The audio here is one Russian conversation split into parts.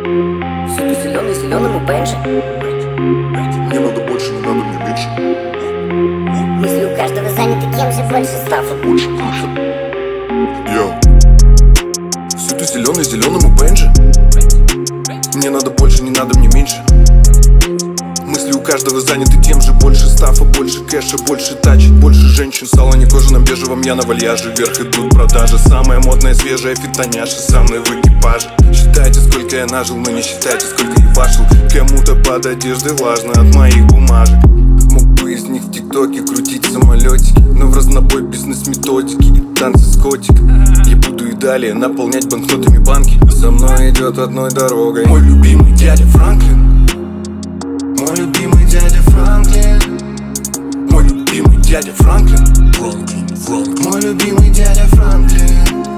Сука, зеленому Бенджи. Мне надо больше, не надо мне меньше. Мысли у каждого заняты кем же больше стафа. Больше круче. Йоу. Сука, зеленому Бенджи. Мне надо больше, не надо мне меньше. Мысли у каждого заняты тем же. Больше стафа, больше кэша, больше тачек, больше женщин. В салоне кожаном бежевом, я на вальяже. Вверх идут продажи, самая модная, свежая фитоняша. Со мной в экипаже. Считайте, сколько я нажил, но не считайте, сколько ебашил. Кому-то под одеждой важно от моих бумажек. Мог бы из них в тиктоке крутить самолетики, но в разнобой бизнес-методики и танцы с котиком. Я буду и далее наполнять банкнотами банки. Со мной идет одной дорогой мой любимый дядя Франклин. Мой любимый дядя Франклин. Мой любимый дядя Франклин. Мой любимый дядя Франклин.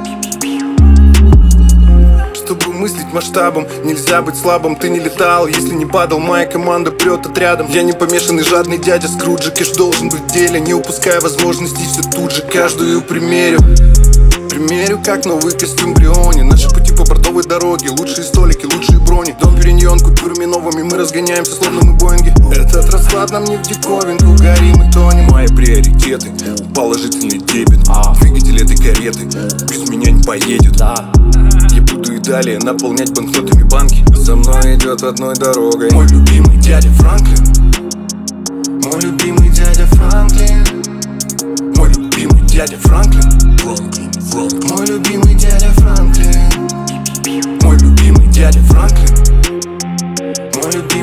Чтобы мыслить масштабом, нельзя быть слабым. Ты не летал, если не падал, моя команда прет отрядом. Я не помешанный жадный дядя Скруджи. Кэш должен быть в деле, не упуская возможностей. Все тут же каждую примерю. Примерю, как новый костюм Бриони. Наши пути по бортовой дороге, лучшие столики, лучшие брони. Дом Периньон, купюрами новыми, мы разгоняемся, словно мы Боинги. Этот расклад нам не в диковинку, горим и тонем. Мои приоритеты, положительный дебет. Двигатель этой кареты без меня не поедет. Я буду и далее наполнять банкнотами банки. Со мной идет одной дорогой мой любимый дядя Франклин. Мой любимый дядя Франклин. Мой любимый дядя Франклин. Мой любимый дядя Франклин. Мой любимый дядя Франклин. Мой любимый